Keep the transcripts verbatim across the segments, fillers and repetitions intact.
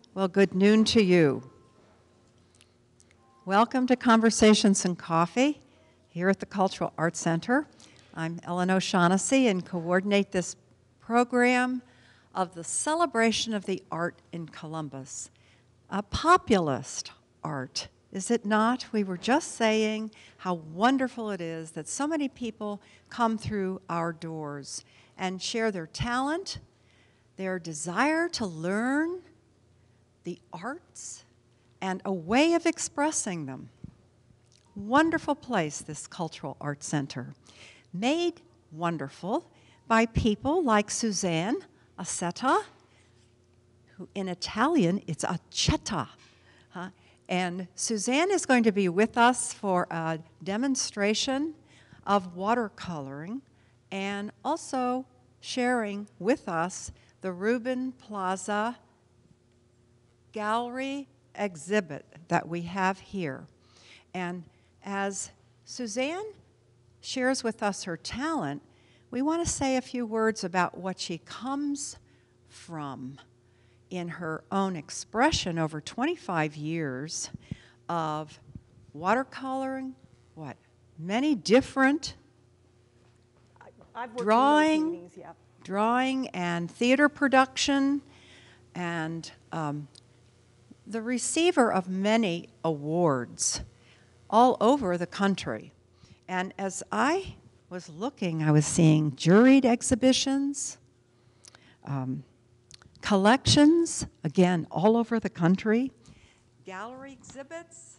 Well, good noon to you. Welcome to Conversations and Coffee here at the Cultural Arts Center. I'm Ellen O'Shaughnessy and coordinate this program of the celebration of the art in Columbus. A populist art, is it not? We were just saying how wonderful it is that so many people come through our doors and share their talent, their desire to learn the arts, and a way of expressing them. Wonderful place, this Cultural Arts Center. Made wonderful by people like Suzanne Accetta, who in Italian, it's Accetta. Huh? And Suzanne is going to be with us for a demonstration of watercoloring and also sharing with us the Rubin Plaza gallery exhibit that we have here. And as Suzanne shares with us her talent, we want to say a few words about what she comes from in her own expression over twenty-five years of watercoloring, what, many different I've worked drawing, in those meetings, yeah. drawing and theater production, and um, the receiver of many awards all over the country. And as I was looking, I was seeing juried exhibitions, um, collections, again, all over the country, gallery exhibits.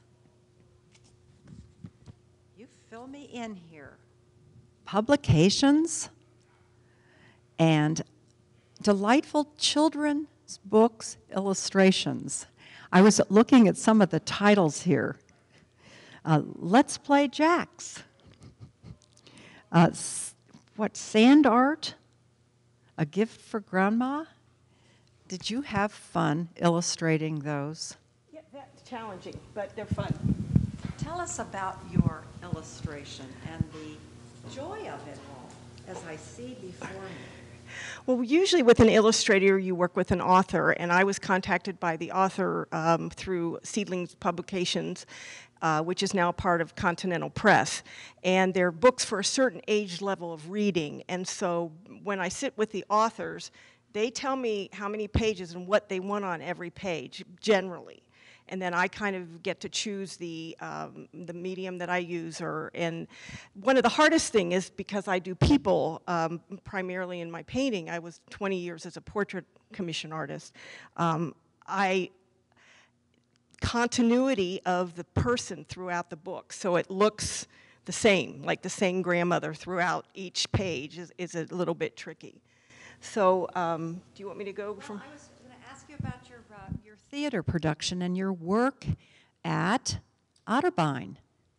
You fill me in here. Publications, and delightful children's books, illustrations. I was looking at some of the titles here. Uh, Let's Play Jacks. Uh, what, Sand Art? A Gift for Grandma? Did you have fun illustrating those? Yeah, that's challenging, but they're fun. Tell us about your illustration and the joy of it all as I see before me. Well, usually with an illustrator, you work with an author, and I was contacted by the author um, through Seedlings Publications, uh, which is now part of Continental Press. And they're books for a certain age level of reading. And so when I sit with the authors, they tell me how many pages and what they want on every page, generally. And then I kind of get to choose the um, the medium that I use. Or and one of the hardest thing is because I do people um, primarily in my painting. I was twenty years as a portrait commission artist. Um, I continuity of the person throughout the book, so it looks the same, like the same grandmother throughout each page is, is a little bit tricky. So um, do you want me to go well, from? I was going to ask you about your uh, your theater production and your work at Otterbein.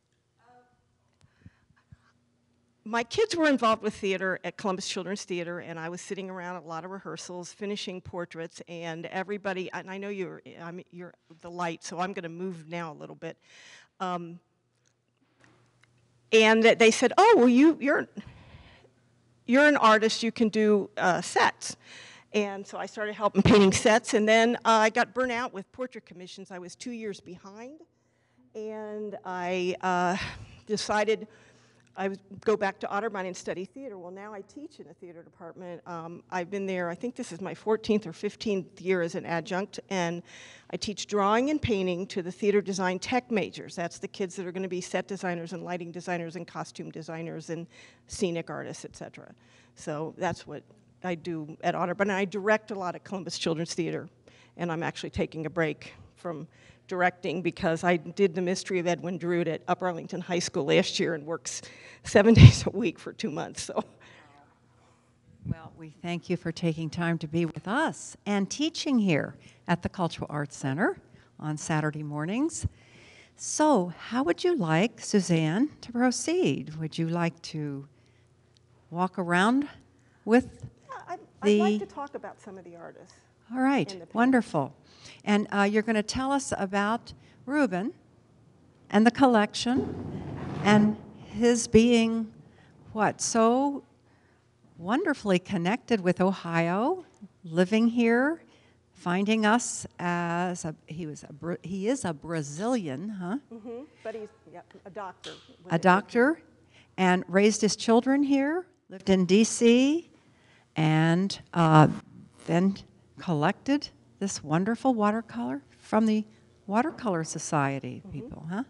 My kids were involved with theater at Columbus Children's Theater, and I was sitting around at a lot of rehearsals, finishing portraits, and everybody, and I know you're, I'm, you're the light, so I'm going to move now a little bit. Um, and they said, oh, well, you, you're, you're an artist, you can do uh, sets. And so I started helping painting sets, and then uh, I got burnt out with portrait commissions. I was two years behind, and I uh, decided I would go back to Otterbein and study theater. Well, now I teach in a theater department. Um, I've been there, I think this is my fourteenth or fifteenth year as an adjunct, and I teach drawing and painting to the theater design tech majors. That's the kids that are going to be set designers and lighting designers and costume designers and scenic artists, et cetera. So that's what I do at Otterbein. And I direct a lot at Columbus Children's Theater, and I'm actually taking a break from directing because I did The Mystery of Edwin Drood at Upper Arlington High School last year and works seven days a week for two months. So, Well, we thank you for taking time to be with us and teaching here at the Cultural Arts Center on Saturday mornings. So, how would you like, Suzanne, to proceed? Would you like to walk around with I'd, the... I'd like to talk about some of the artists. All right, wonderful. And uh, you're going to tell us about Rubin and the collection and his being, what, so wonderfully connected with Ohio, living here, finding us as a, he was a, Bra- he is a Brazilian, huh? Mm-hmm. But he's yeah, a doctor. A doctor, and raised his children here, lived in D C, and uh, then collected this wonderful watercolor from the Watercolor Society Mm-hmm. people, huh?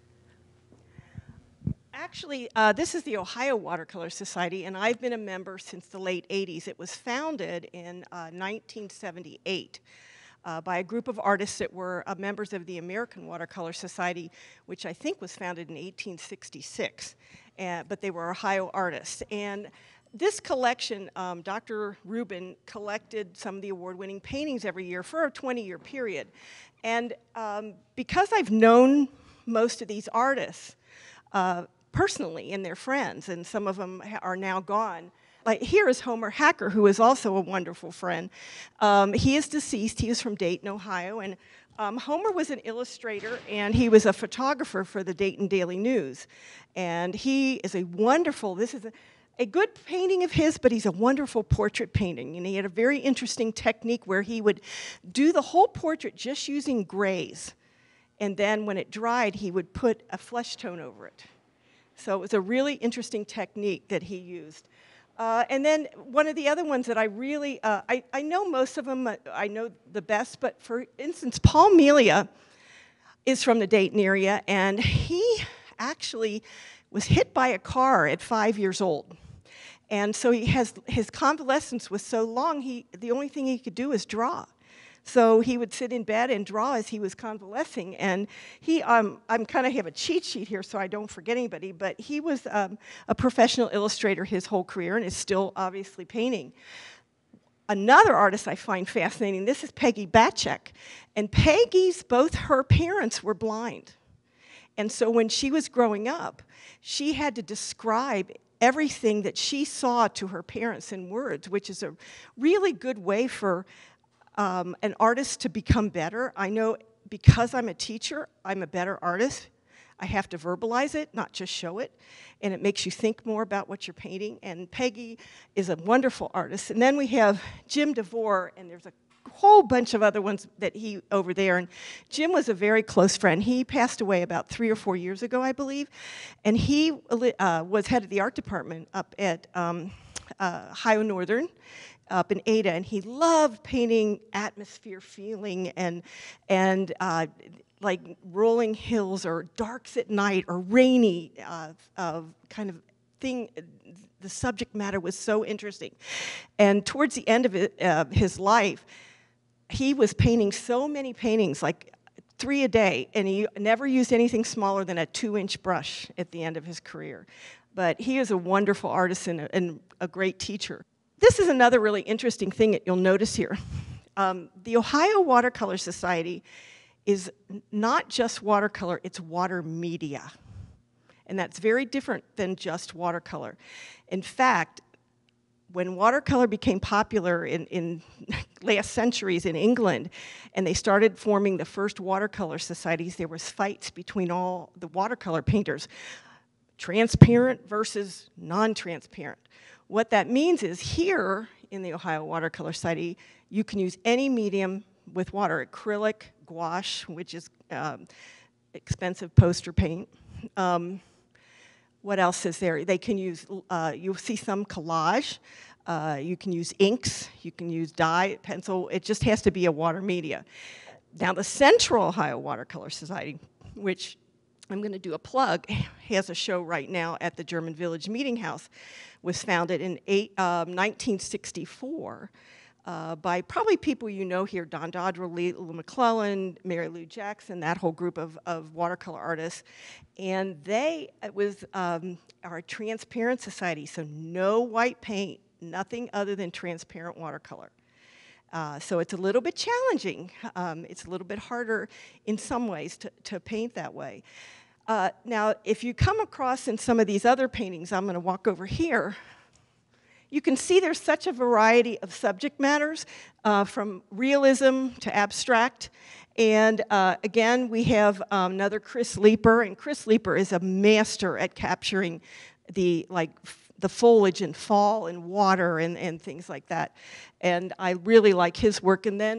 Actually, uh, this is the Ohio Watercolor Society, and I've been a member since the late eighties. It was founded in uh, nineteen seventy-eight uh, by a group of artists that were uh, members of the American Watercolor Society, which I think was founded in eighteen sixty-six, uh, but they were Ohio artists. And this collection, um, Doctor Rubin collected some of the award-winning paintings every year for a twenty-year period. And um, because I've known most of these artists, uh, personally and their friends, and some of them ha are now gone. Like here is Homer Hacker, who is also a wonderful friend. Um, he is deceased. He is from Dayton, Ohio, and um, Homer was an illustrator and he was a photographer for the Dayton Daily News. And he is a wonderful, this is a, a good painting of his, but he's a wonderful portrait painting. And he had a very interesting technique where he would do the whole portrait just using grays. And then when it dried, he would put a flesh tone over it. So it was a really interesting technique that he used. Uh, and then one of the other ones that I really, uh, I, I know most of them, uh, I know the best, but for instance, Paul Melia is from the Dayton area, and he actually was hit by a car at five years old. And so he has, his convalescence was so long, he, the only thing he could do is draw. So he would sit in bed and draw as he was convalescing. And he, um, I'm kind of have a cheat sheet here so I don't forget anybody, but he was um, a professional illustrator his whole career and is still obviously painting. Another artist I find fascinating, this is Peggy Batchek. And Peggy's, both her parents were blind. And so when she was growing up, she had to describe everything that she saw to her parents in words, which is a really good way for Um, an artist to become better. I know because I'm a teacher, I'm a better artist. I have to verbalize it, not just show it, and it makes you think more about what you're painting. And Peggy is a wonderful artist. And then we have Jim DeVore, and there's a whole bunch of other ones that he over there. And Jim was a very close friend. He passed away about three or four years ago, I believe, and he uh, was head of the art department up at um, uh, Ohio Northern, up in Ada, and he loved painting atmosphere feeling and, and uh, like rolling hills or darks at night or rainy uh, uh, kind of thing. The subject matter was so interesting. And towards the end of it, uh, his life, he was painting so many paintings, like three a day, and he never used anything smaller than a two-inch brush at the end of his career. But he is a wonderful artist and a, and a great teacher. This is another really interesting thing that you'll notice here. Um, the Ohio Watercolor Society is not just watercolor, it's water media. And that's very different than just watercolor. In fact, when watercolor became popular in, in last centuries in England, and they started forming the first watercolor societies, there was fights between all the watercolor painters, transparent versus non-transparent. What that means is here in the Ohio Watercolor Society, you can use any medium with water, acrylic, gouache, which is um, expensive poster paint. Um, what else is there? They can use, uh, you'll see some collage. Uh, you can use inks, you can use dye, pencil. It just has to be a water media. Now the Central Ohio Watercolor Society, which I'm going to do a plug, has a show right now at the German Village Meeting House, was founded in eight, um, nineteen sixty-four uh, by probably people you know here, Don Dodrell, Lou McClellan, Mary Lou Jackson, that whole group of, of watercolor artists. And they, it was um, our transparent society, so no white paint, nothing other than transparent watercolor. Uh, so it's a little bit challenging. Um, it's a little bit harder in some ways to, to paint that way. Uh, now, if you come across in some of these other paintings, I'm going to walk over here, you can see there's such a variety of subject matters, uh, from realism to abstract. And uh, again, we have um, another Chris Leeper, and Chris Leeper is a master at capturing the, like, the foliage and fall and water and, and things like that. And I really like his work. And then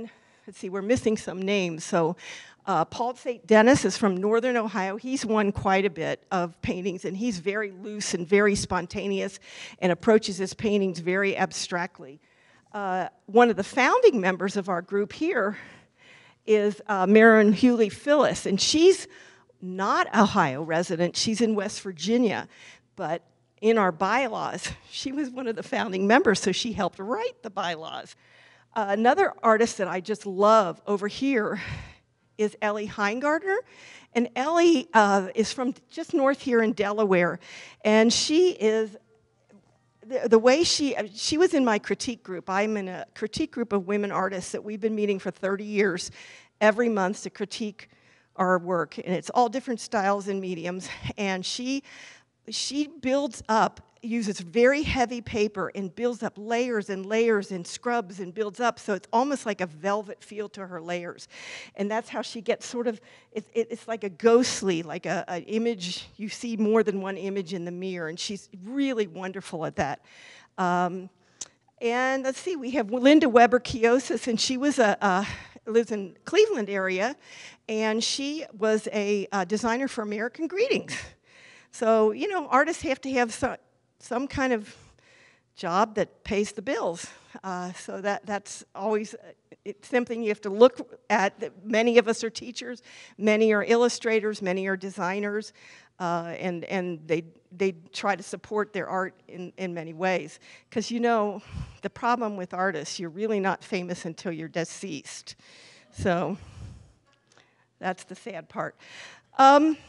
let's see, we're missing some names. So uh, Paul Saint Denis is from Northern Ohio. He's won quite a bit of paintings, and he's very loose and very spontaneous and approaches his paintings very abstractly. Uh, one of the founding members of our group here is uh, Maren Hewley Phyllis, and she's not Ohio resident, she's in West Virginia, but in our bylaws, she was one of the founding members, so she helped write the bylaws. Uh, another artist that I just love over here is Ellie Heingardner, and Ellie uh, is from just north here in Delaware, and she is, the, the way she, she was in my critique group. I'm in a critique group of women artists that we've been meeting for thirty years, every month to critique our work, and it's all different styles and mediums, and she she builds up, uses very heavy paper and builds up layers and layers and scrubs and builds up, so it's almost like a velvet feel to her layers. And that's how she gets sort of, it, it, it's like a ghostly, like a, an image, you see more than one image in the mirror, and she's really wonderful at that. Um, and let's see, we have Linda Weber Kiosis, and she was a, a lives in Cleveland area, and she was a, a designer for American Greetings. So, you know, artists have to have some, some kind of job that pays the bills. Uh, so that, that's always it's something you have to look at. Many of us are teachers, many are illustrators, many are designers, uh, and, and they, they try to support their art in, in many ways. Because, you know, the problem with artists, you're really not famous until you're deceased. So that's the sad part. Um,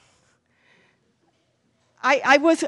I, I was,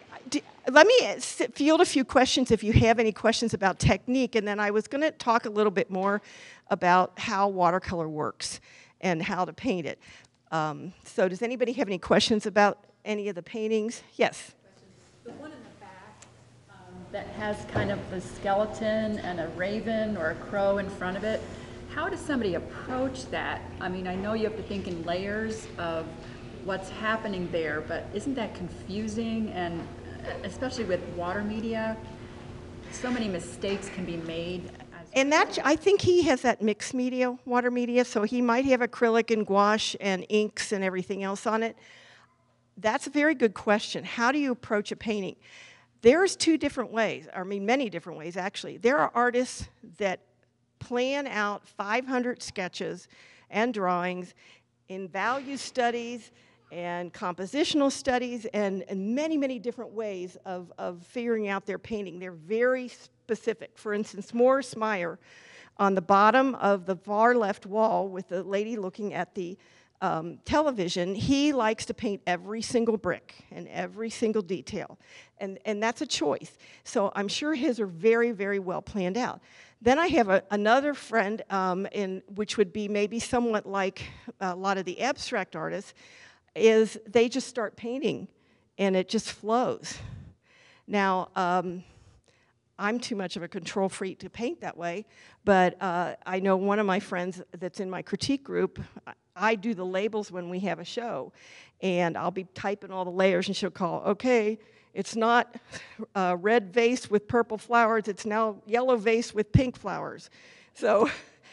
let me field a few questions if you have any questions about technique, and then I was going to talk a little bit more about how watercolor works and how to paint it. Um, so does anybody have any questions about any of the paintings? Yes? The one in the back um, that has kind of the skeleton and a raven or a crow in front of it, how does somebody approach that? I mean, I know you have to think in layers of what's happening there, but isn't that confusing? And especially with water media, so many mistakes can be made. As and that, I think he has that mixed media, water media, so he might have acrylic and gouache and inks and everything else on it. That's a very good question. How do you approach a painting? There's two different ways, I mean many different ways actually. There are artists that plan out five hundred sketches and drawings in value studies and compositional studies and, and many, many different ways of, of figuring out their painting. They're very specific. For instance, Morris Meyer, on the bottom of the far left wall with the lady looking at the um, television, he likes to paint every single brick and every single detail. And, and that's a choice. So I'm sure his are very, very well planned out. Then I have a, another friend, um, in, which would be maybe somewhat like a lot of the abstract artists, is they just start painting and it just flows. Now, um, I'm too much of a control freak to paint that way, but uh, I know one of my friends that's in my critique group, I do the labels when we have a show, and I'll be typing all the layers and she'll call, okay, it's not a red vase with purple flowers, it's now yellow vase with pink flowers. So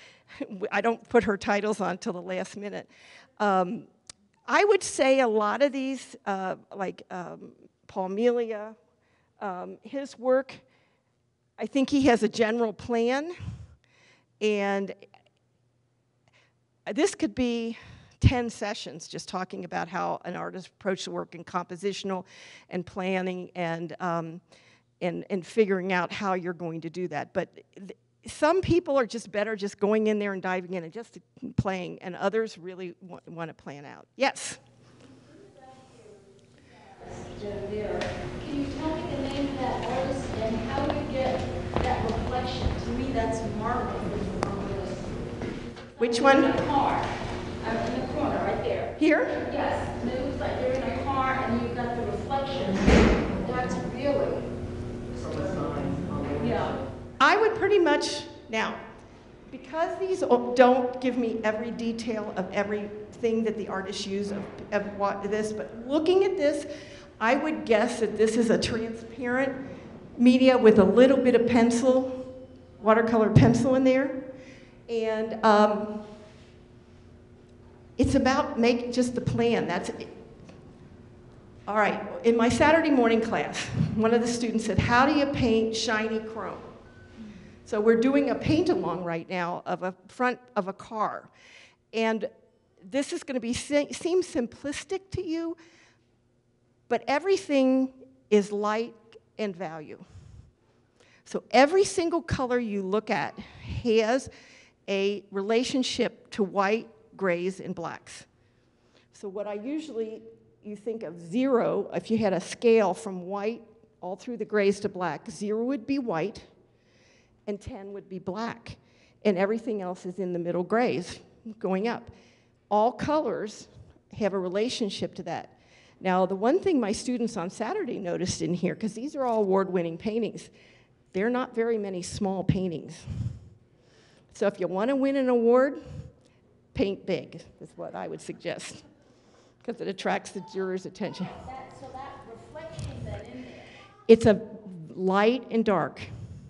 I don't put her titles on till the last minute. Um, I would say a lot of these, uh, like um, Paul Melia, um, his work, I think he has a general plan, and this could be ten sessions just talking about how an artist approaches the work in compositional and planning and, um, and, and figuring out how you're going to do that. But th some people are just better just going in there and diving in and just playing, and others really want, want to plan out. Yes? Can you tell me the name of that artist and how you get that reflection? To me, that's marvelous. Which They're one? In a car. I'm in the corner right there. Here? Yes. And it looks like they're in a car and you've got the reflection. That's really. Yeah. I would pretty much, now, because these don't give me every detail of everything that the artists use of, of what this, but looking at this, I would guess that this is a transparent media with a little bit of pencil, watercolor pencil in there. And um, it's about making just the plan. That's it. All right, in my Saturday morning class, one of the students said, how do you paint shiny chrome? So we're doing a paint-along right now of a front of a car. And this is going to be seem simplistic to you, but everything is light and value. So every single color you look at has a relationship to white, grays, and blacks. So what I usually, you think of zero, if you had a scale from white all through the grays to black, zero would be white, and ten would be black. And everything else is in the middle grays going up. All colors have a relationship to that. Now, the one thing my students on Saturday noticed in here, because these are all award-winning paintings, there are not very many small paintings. So if you want to win an award, paint big, is what I would suggest, because it attracts the jurors' attention. That, so that reflection then in there. It's a light and dark.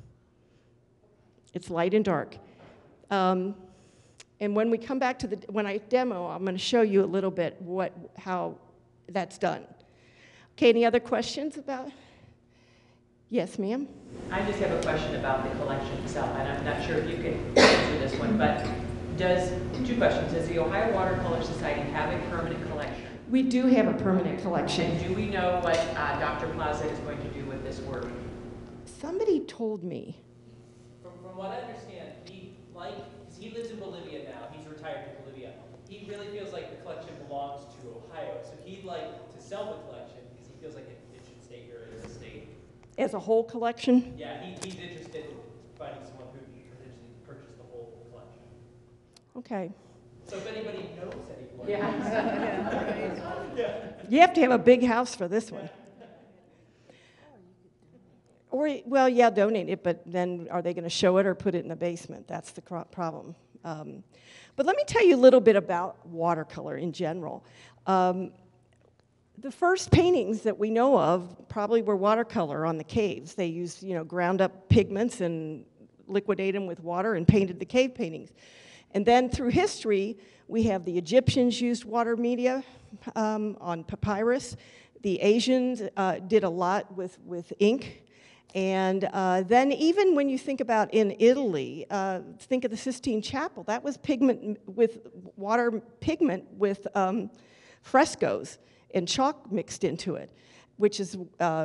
It's light and dark. Um, and when we come back to the, when I demo, I'm going to show you a little bit what, how that's done. Okay, any other questions about? Yes, ma'am? I just have a question about the collection itself, and I'm not sure if you can answer this one, but does, two questions, does the Ohio Watercolor Society have a permanent collection? We do have a permanent collection. And do we know what uh, Doctor Plaza is going to do with this work? Somebody told me. From, from what I understand, he, like, because he lives in Bolivia now, he's retired to Bolivia, he really feels like the collection belongs to Ohio, so he'd like to sell the collection because he feels like it, it should stay here as a state. As a whole collection? Yeah, he, he's interested in finding someone who can potentially purchase the whole collection. Okay. So if anybody knows anyone. Yeah. You have to have a big house for this one. Or, well, yeah, donate it, but then are they going to show it or put it in the basement? That's the cro- problem. Um, but let me tell you a little bit about watercolor in general. Um, the first paintings that we know of probably were watercolor on the caves. They used, you know, ground up pigments and liquidate them with water and painted the cave paintings. And then through history, we have the Egyptians used water media um, on papyrus. The Asians uh, did a lot with, with ink. And uh, then even when you think about in Italy, uh, think of the Sistine Chapel. That was pigment with water pigment with um, frescoes and chalk mixed into it, which is uh,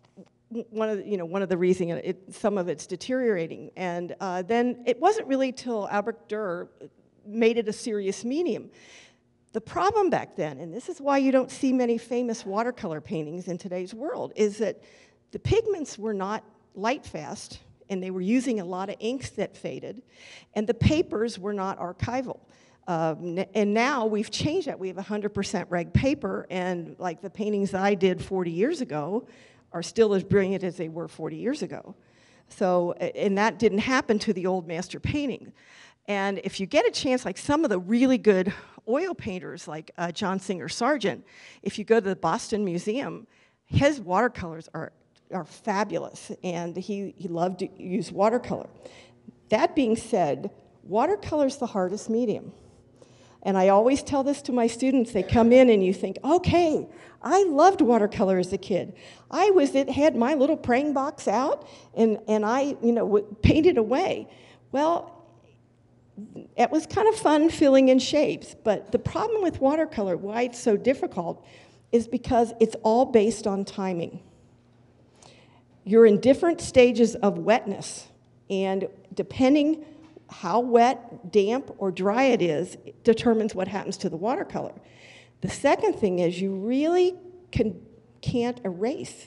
one of the, you know one of the reasons it, some of it's deteriorating. And uh, then it wasn't really till Albert Dürer made it a serious medium. The problem back then, and this is why you don't see many famous watercolor paintings in today's world, is that the pigments were not light fast, and they were using a lot of inks that faded, and the papers were not archival. Um, and now we've changed that. We have one hundred percent reg paper, and like the paintings that I did forty years ago are still as brilliant as they were forty years ago. So, and that didn't happen to the old master painting. And if you get a chance, like some of the really good oil painters, like uh, John Singer Sargent, if you go to the Boston Museum, his watercolors are are fabulous, and he, he loved to use watercolor. That being said, watercolor's the hardest medium. And I always tell this to my students. They come in and you think, okay, I loved watercolor as a kid. I was, it had my little praying box out, and, and I, you know, painted away. Well, it was kind of fun filling in shapes, but the problem with watercolor, why it's so difficult, is because it's all based on timing. You're in different stages of wetness, and depending how wet, damp, or dry it is, it determines what happens to the watercolor. The second thing is you really can, can't erase.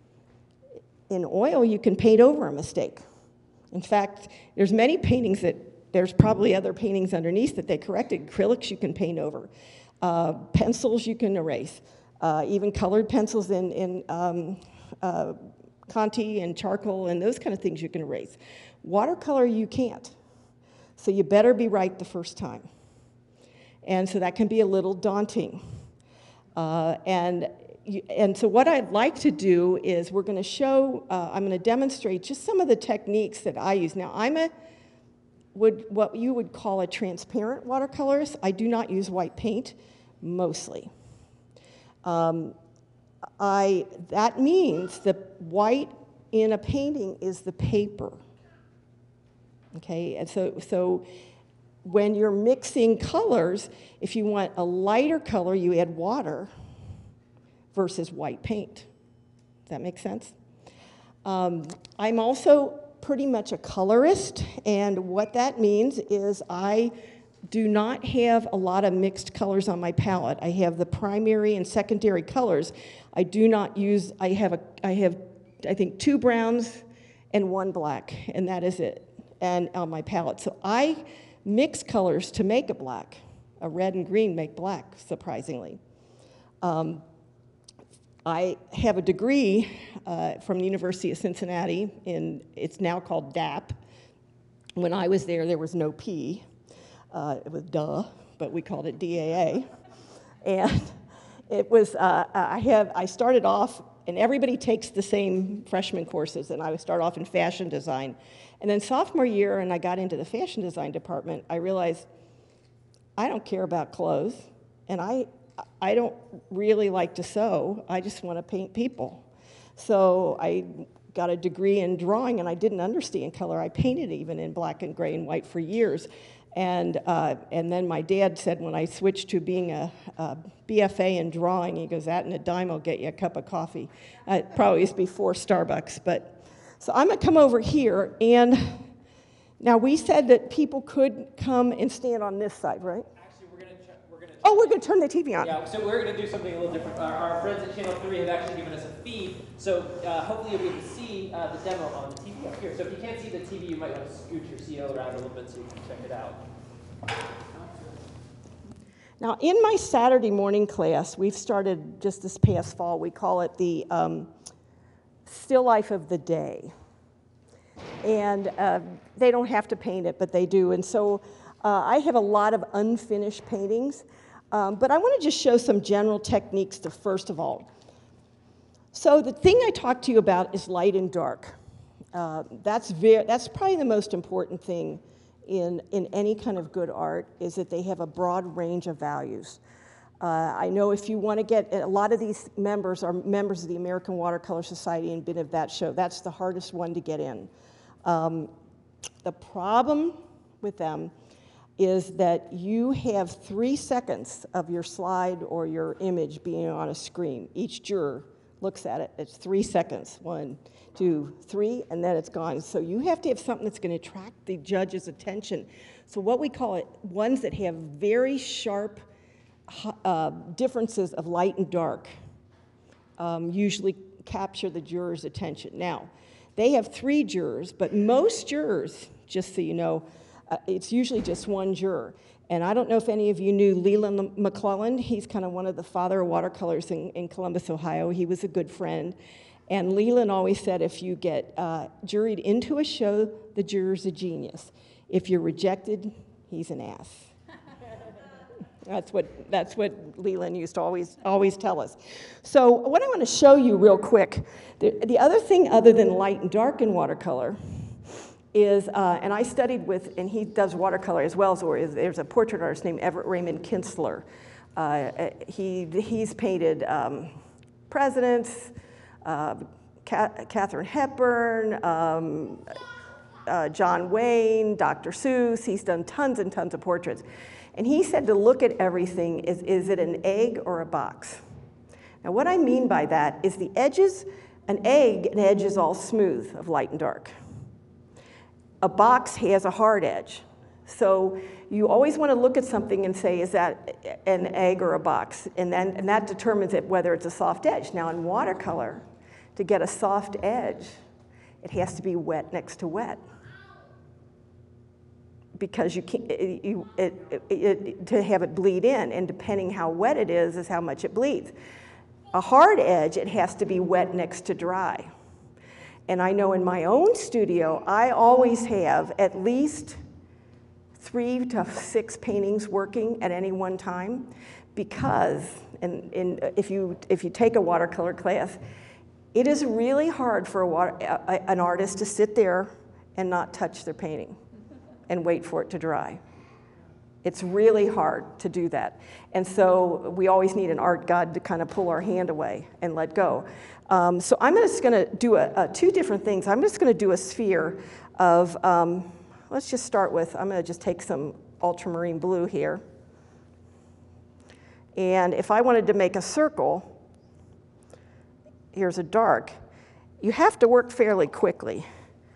In oil, you can paint over a mistake. In fact, there's many paintings that, there's probably other paintings underneath that they corrected. Acrylics you can paint over. Uh, pencils you can erase. Uh, even colored pencils in, in um, uh, Conti and charcoal and those kind of things you can erase. Watercolor you can't. So you better be right the first time. And so that can be a little daunting. Uh, and, you, and so what I'd like to do is we're going to show, uh, I'm going to demonstrate just some of the techniques that I use. Now I'm a, would what you would call a transparent watercolorist. I do not use white paint, mostly. Um, I, that means that white in a painting is the paper. Okay, and so, so when you're mixing colors, if you want a lighter color, you add water versus white paint. Does that make sense? Um, I'm also pretty much a colorist, and what that means is I do not have a lot of mixed colors on my palette. I have the primary and secondary colors. I do not use, I have, a, I have, I think, two browns and one black, and that is it, and on my palette. So I mix colors to make a black. A red and green make black, surprisingly. Um, I have a degree uh, from the University of Cincinnati in, it's now called D A P. When I was there, there was no P. Uh, it was duh, but we called it D A A. And it was, uh, I have, I started off, and everybody takes the same freshman courses, and I would start off in fashion design. And then sophomore year, and I got into the fashion design department, I realized I don't care about clothes, and I, I don't really like to sew. I just want to paint people. So I got a degree in drawing, and I didn't understand color. I painted even in black and gray and white for years. And, uh, and then my dad said when I switched to being a, a B F A in drawing, he goes, that and a dime will get you a cup of coffee. Uh, it probably was before Starbucks. But, so I'm going to come over here. And now we said that people could come and stand on this side, right? Actually, we're going to we're going to. Oh, we're going to turn the T V on. Yeah, so we're going to do something a little different. Our, our friends at Channel three have actually given us a feed, so uh, hopefully you'll be able to see uh, the demo on the T V up here. So if you can't see the T V, you might want to scoot your C O around a little bit so you can check it out. Now, in my Saturday morning class, we've started just this past fall, we call it the um, Still Life of the Day. And uh, they don't have to paint it, but they do. And so uh, I have a lot of unfinished paintings. Um, but I want to just show some general techniques to first of all. So the thing I talked to you about is light and dark. Uh, that's, very, that's probably the most important thing in, in any kind of good art, is that they have a broad range of values. Uh, I know if you want to get, a lot of these members are members of the American Watercolor Society and been of that show. That's the hardest one to get in. Um, the problem with them is that you have three seconds of your slide or your image being on a screen. Each juror looks at it. It's three seconds. One, two, three, and then it's gone. So you have to have something that's going to attract the judge's attention. So what we call it, ones that have very sharp uh, differences of light and dark um, usually capture the juror's attention. Now, they have three jurors, but most jurors, just so you know, uh, it's usually just one juror. And I don't know if any of you knew Leland McClelland. He's kind of one of the father of watercolors in, in Columbus, Ohio. He was a good friend. And Leland always said, if you get uh, juried into a show, the juror's a genius. If you're rejected, he's an ass. That's what, that's what Leland used to always, always tell us. So what I want to show you real quick, the, the other thing other than light and dark in watercolor is, uh, and I studied with, and he does watercolor as well, so there's a portrait artist named Everett Raymond Kinsler. Uh, he, he's painted um, presidents, uh, Katharine Hepburn, um, uh, John Wayne, Doctor Seuss. He's done tons and tons of portraits. And he said to look at everything, is, is it an egg or a box? Now what I mean by that is the edges, an egg, an edge is all smooth of light and dark. A box has a hard edge. So you always want to look at something and say, is that an egg or a box? And, then, and that determines it, whether it's a soft edge. Now in watercolor, to get a soft edge, it has to be wet next to wet. Because you can't, it, you, it, it, it, to have it bleed in, and depending how wet it is, is how much it bleeds. A hard edge, it has to be wet next to dry. And I know in my own studio, I always have at least three to six paintings working at any one time, because, and, and if, you, if you take a watercolor class, it is really hard for a water, a, an artist to sit there and not touch their painting. and wait for it to dry. It's really hard to do that. And so we always need an art god to kind of pull our hand away and let go. Um, so I'm just going to do a, a, two different things. I'm just going to do a sphere of, um, let's just start with, I'm going to just take some ultramarine blue here. And if I wanted to make a circle, here's a dark. You have to work fairly quickly.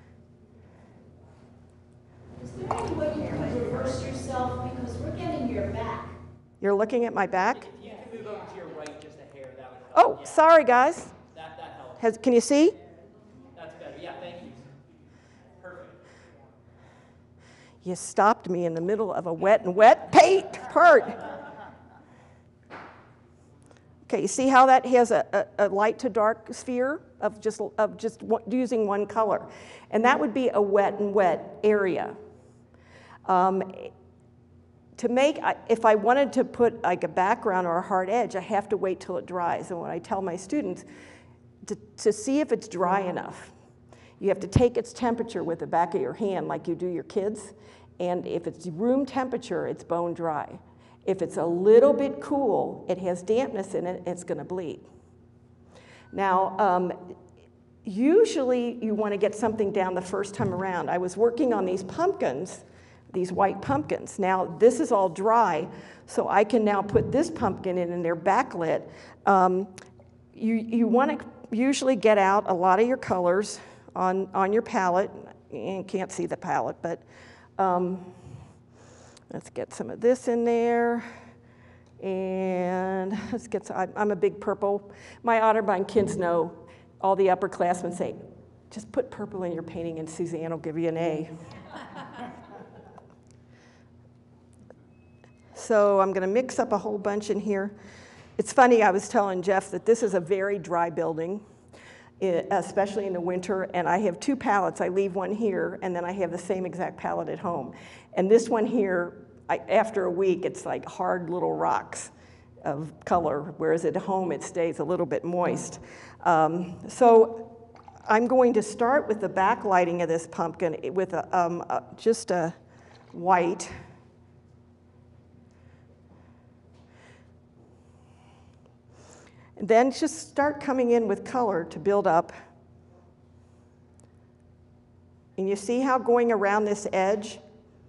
Is there any way you can reverse yourself, because we're getting your back? You're looking at my back? If you can move over to your right just a hair, that would help. Oh, Yeah, sorry, guys. That, that helps. Has, can you see? That's better. Yeah, thank you. Perfect. You stopped me in the middle of a wet and wet paint part. Okay, you see how that has a, a, a light to dark sphere of just, of just one, using one color? And that would be a wet and wet area. Um, to make, if I wanted to put like a background or a hard edge, I have to wait till it dries. And when I tell my students to, to see if it's dry enough, you have to take its temperature with the back of your hand like you do your kids. And if it's room temperature, it's bone dry. If it's a little bit cool, it has dampness in it, it's going to bleed. Now, um, usually you want to get something down the first time around. I was working on these pumpkins, these white pumpkins. Now, this is all dry, so I can now put this pumpkin in and they're backlit. Um, you you want to usually get out a lot of your colors on, on your palette. You can't see the palette, but um, let's get some of this in there. And let's get some, I'm a big purple. My Otterbein kids know, all the upperclassmen say, just put purple in your painting and Suzanne will give you an A. So I'm going to mix up a whole bunch in here. It's funny, I was telling Jeff that this is a very dry building, especially in the winter, and I have two palettes. I leave one here, and then I have the same exact palette at home. And this one here, I, after a week, it's like hard little rocks of color, whereas at home it stays a little bit moist. Um, so I'm going to start with the backlighting of this pumpkin with a, um, a, just a white. And then just start coming in with color to build up. And you see how going around this edge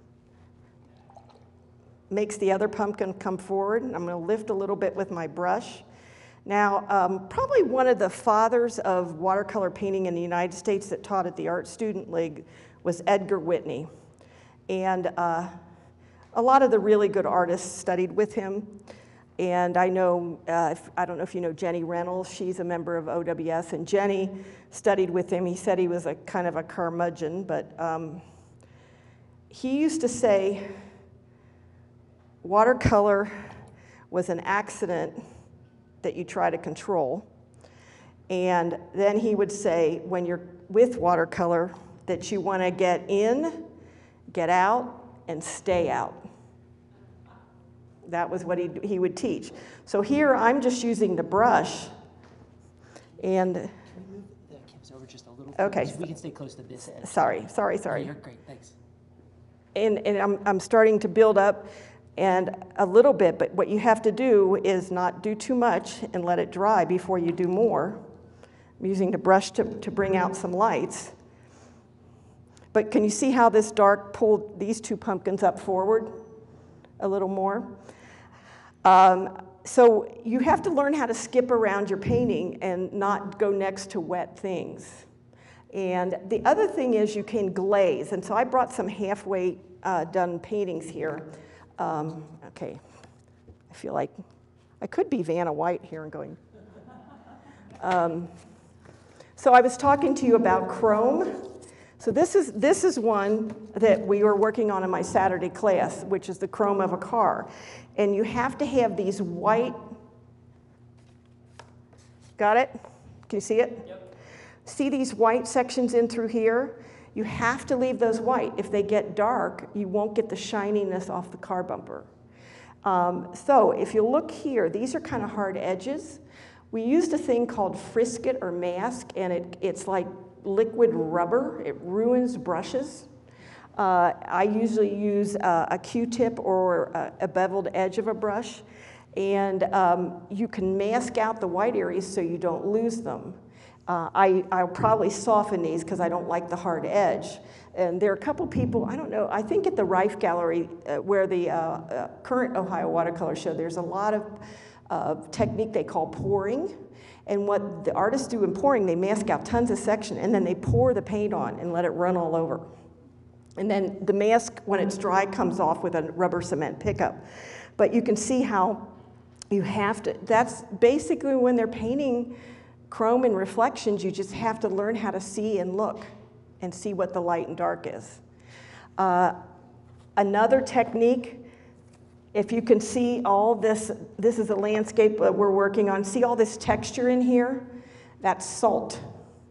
makes the other pumpkin come forward. I'm going to lift a little bit with my brush. Now, um, probably one of the fathers of watercolor painting in the United States that taught at the Art Student League was Edgar Whitney. And uh, a lot of the really good artists studied with him. And I know, uh, if, I don't know if you know Jenny Reynolds, she's a member of O W S, and Jenny studied with him. He said he was a kind of a curmudgeon, but um, he used to say watercolor was an accident that you try to control. And then he would say, when you're with watercolor, that you want to get in, get out, and stay out. That was what he, he would teach. So here I'm just using the brush. And Can we move the cameras over just a little bit? Okay. We can stay close to this edge. sorry, sorry, sorry. You're great, thanks. And, and I'm, I'm starting to build up and a little bit, but what you have to do is not do too much and let it dry before you do more. I'm using the brush to, to bring out some lights. But can you see how this dark pulled these two pumpkins up forward a little more? Um, so you have to learn how to skip around your painting and not go next to wet things. And the other thing is you can glaze. And so I brought some halfway uh, done paintings here. Um, okay, I feel like I could be Vanna White here and going. Um, so I was talking to you about chrome. So this is, this is one that we were working on in my Saturday class, which is the chrome of a car. And you have to have these white, got it? Can you see it? Yep. See these white sections in through here? You have to leave those white. If they get dark, you won't get the shininess off the car bumper. Um, so if you look here, these are kind of hard edges. We used a thing called Frisket or mask, and it, it's like liquid rubber. It ruins brushes. Uh, I usually use uh, a Q-tip or a, a beveled edge of a brush, and um, you can mask out the white areas so you don't lose them. Uh, I, I'll probably soften these because I don't like the hard edge. And there are a couple people, I don't know, I think at the Rife Gallery uh, where the uh, uh, current Ohio Watercolor Show, there's a lot of uh, technique they call pouring. And what the artists do in pouring, they mask out tons of section and then they pour the paint on and let it run all over. And then the mask, when it's dry, comes off with a rubber cement pickup. But you can see how you have to, that's basically when they're painting chrome and reflections, you just have to learn how to see and look and see what the light and dark is. Uh, another technique, if you can see all this, this is a landscape that we're working on, see all this texture in here? That's salt.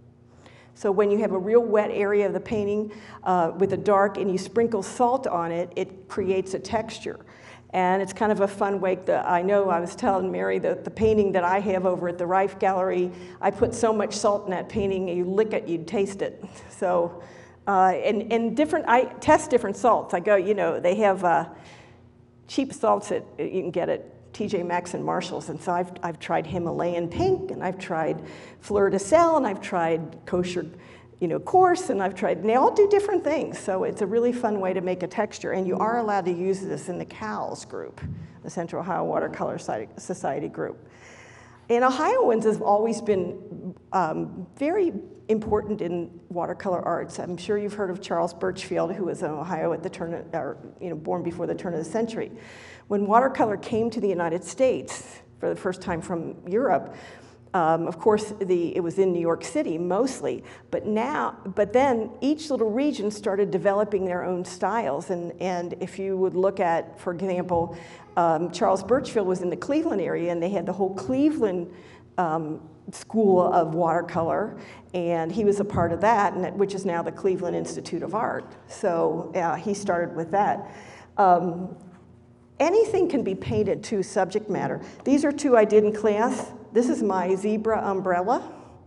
So when you have a real wet area of the painting uh, with a dark and you sprinkle salt on it, it creates a texture. And it's kind of a fun way that I know I was telling Mary that the painting that I have over at the Rife Gallery, I put so much salt in that painting, you lick it, you'd taste it. So, uh, and, and different, I test different salts. I go, you know, they have uh, cheap salts that you can get at T J Maxx and Marshall's, and so I've, I've tried Himalayan pink, and I've tried Fleur de Sel, and I've tried kosher, you know, coarse, and I've tried, and they all do different things. So it's a really fun way to make a texture, and you are allowed to use this in the C A L S group, the Central Ohio Watercolor Society group. And Ohioans have always been um, very important in watercolor arts. I'm sure you've heard of Charles Birchfield, who was in Ohio at the turn of, or, you know, born before the turn of the century. When watercolor came to the United States for the first time from Europe, Um, of course, the, it was in New York City mostly, but now, but then each little region started developing their own styles. And, and if you would look at, for example, um, Charles Birchfield was in the Cleveland area, and they had the whole Cleveland um, School of Watercolor, and he was a part of that, and that, which is now the Cleveland Institute of Art. So uh, he started with that. Um, anything can be painted to subject matter. These are two I did in class. This is my zebra umbrella,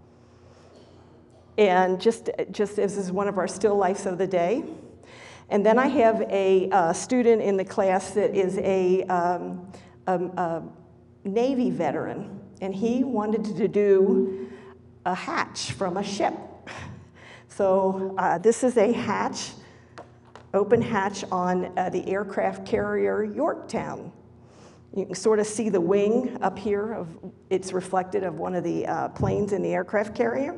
and just, just this is one of our still lifes of the day. And then I have a uh, student in the class that is a, um, a, a Navy veteran, and he wanted to do a hatch from a ship. So uh, this is a hatch, open hatch on uh, the aircraft carrier Yorktown. You can sort of see the wing up here. Of, it's reflected of one of the uh, planes in the aircraft carrier.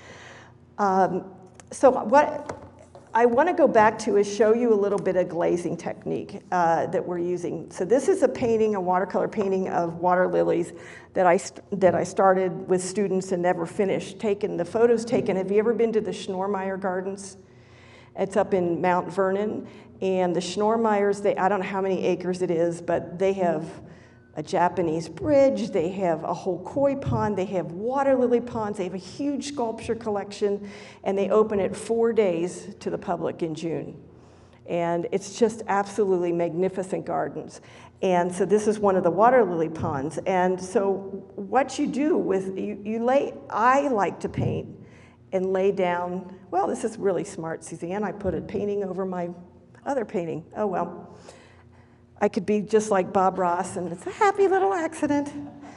Um, so what I want to go back to is show you a little bit of glazing technique uh, that we're using. So this is a painting, a watercolor painting of water lilies that I, that I started with students and never finished. Taken, the photos taken, have you ever been to the Schnorrmeyer Gardens? It's up in Mount Vernon. And the Schnorrmeyers, they, I don't know how many acres it is, but they have a Japanese bridge, they have a whole koi pond, they have water lily ponds, they have a huge sculpture collection, and they open it four days to the public in June. And it's just absolutely magnificent gardens. And so this is one of the water lily ponds. And so what you do with, you, you lay, I like to paint and lay down, well, this is really smart, Suzanne, I put a painting over my other painting. Oh, well. I could be just like Bob Ross, and it's a happy little accident.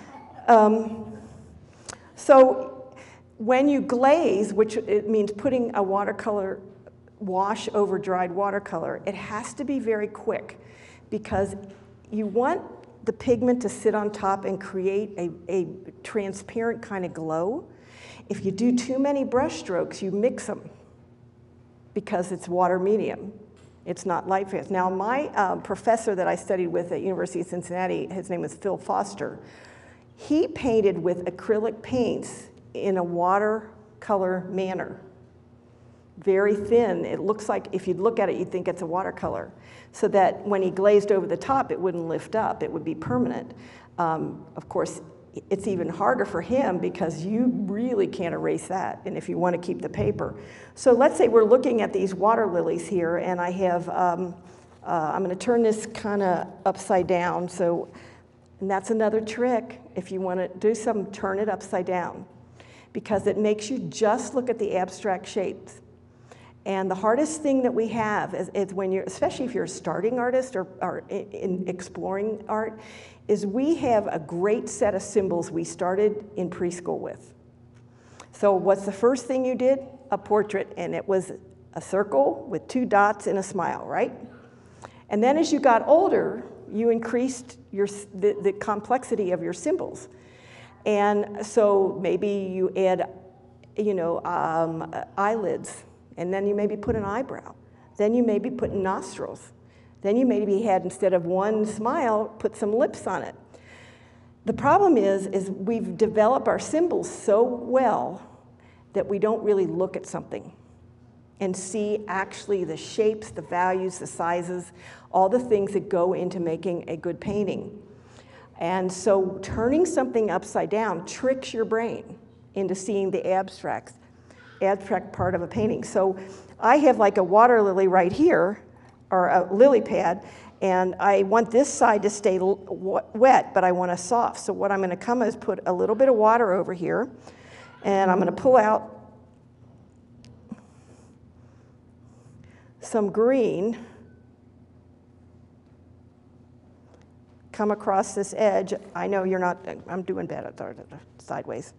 Um, so when you glaze, which it means putting a watercolor wash over dried watercolor, it has to be very quick because you want the pigment to sit on top and create a, a transparent kind of glow. If you do too many brush strokes, you mix them because it's water medium. It's not light fast. Now, my uh, professor that I studied with at University of Cincinnati, his name was Phil Foster, he painted with acrylic paints in a watercolor manner. Very thin. It looks like, if you look at it, you'd think it's a watercolor. So that when he glazed over the top, it wouldn't lift up. It would be permanent. Um, of course, it's even harder for him because you really can't erase that, and if you want to keep the paper. So let's say we're looking at these water lilies here, and I have, um, uh, I'm going to turn this kind of upside down. So, and that's another trick. If you want to do some, turn it upside down, because it makes you just look at the abstract shapes. And the hardest thing that we have is, is when you're, especially if you're a starting artist or, or in, in exploring art, is we have a great set of symbols we started in preschool with. So what's the first thing you did? A portrait, and it was a circle with two dots and a smile, right? And then as you got older, you increased your, the, the complexity of your symbols. And so maybe you add, you know, um, eyelids, and then you maybe put an eyebrow. Then you maybe put nostrils. Then you maybe had, instead of one smile, put some lips on it. The problem is, is we've developed our symbols so well that we don't really look at something and see actually the shapes, the values, the sizes, all the things that go into making a good painting. And so turning something upside down tricks your brain into seeing the abstract, abstract part of a painting. So I have like a water lily right here, or a lily pad, and I want this side to stay wet, but I want a soft. So what I'm gonna come is put a little bit of water over here, and I'm gonna pull out some green, come across this edge. I know you're not, I'm doing bad at the sideways.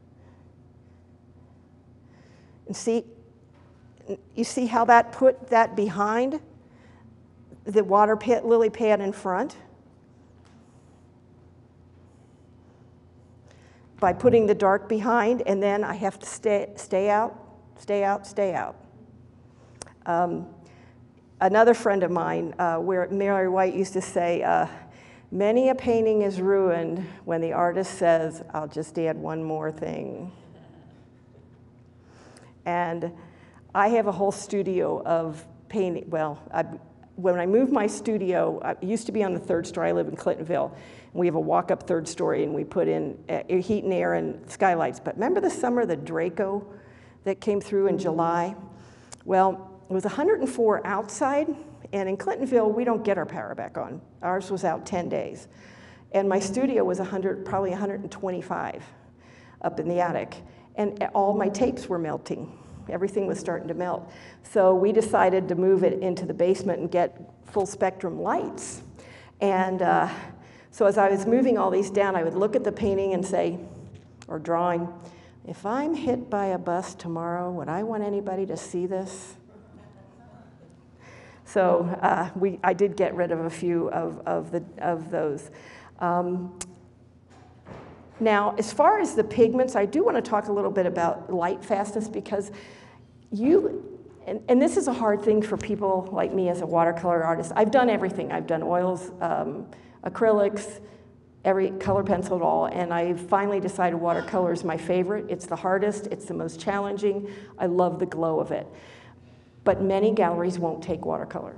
And see, you see how that put that behind the water pit, lily pad in front? By putting the dark behind, and then I have to stay, stay out, stay out, stay out. Um, another friend of mine, uh, where Mary White used to say, uh, many a painting is ruined when the artist says, I'll just add one more thing. And I have a whole studio of painting. Well, I, when I moved my studio, I used to be on the third story. I live in Clintonville. And we have a walk-up third story, and we put in uh, heat and air and skylights. But remember the summer, the Draco that came through in July? Well, it was one hundred four outside, and in Clintonville, we don't get our power back on. Ours was out ten days. And my studio was one hundred, probably one hundred twenty-five up in the attic. And all my tapes were melting. Everything was starting to melt. So we decided to move it into the basement and get full spectrum lights. And uh, so as I was moving all these down, I would look at the painting and say, or drawing, if I'm hit by a bus tomorrow, would I want anybody to see this? So uh, we, I did get rid of a few of, of, the, of those. Um, Now, as far as the pigments, I do want to talk a little bit about light fastness, because you, and, and this is a hard thing for people like me as a watercolor artist. I've done everything. I've done oils, um, acrylics, every color pencil at all, and I finally decided watercolor is my favorite. It's the hardest, it's the most challenging. I love the glow of it. But many galleries won't take watercolor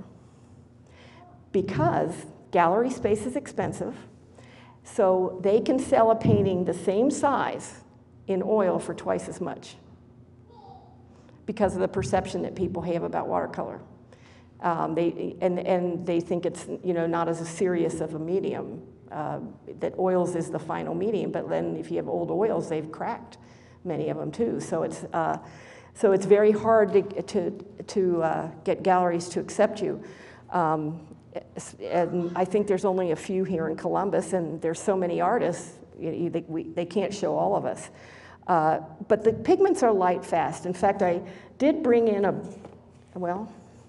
because gallery space is expensive. So they can sell a painting the same size in oil for twice as much because of the perception that people have about watercolor. Um, they, and, and they think it's, you know, not as serious of a medium, uh, that oils is the final medium, but then if you have old oils, they've cracked, many of them too. So it's, uh, so it's very hard to, to, to uh, get galleries to accept you. Um, And I think there's only a few here in Columbus, and there's so many artists, you know, they, we, they can't show all of us. Uh, but the pigments are light fast. In fact, I did bring in a, well,